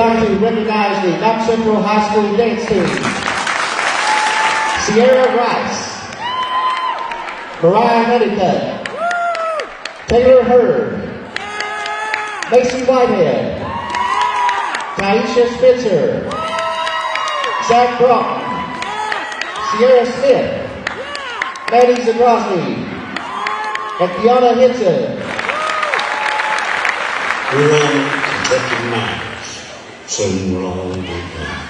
like to recognize the Knox Central High School dance team. Sierra Rice, Mariah Honeycutt, Taylor Hurd, Macy Whitehead, Taisha Spencer, Zach Broughton, Sierra Smith, Maddie Zadrosny, and Kiana Henson. We want to recognize so long ago.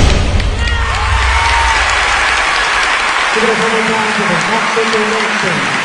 Give it a hand to the Knox Central High School.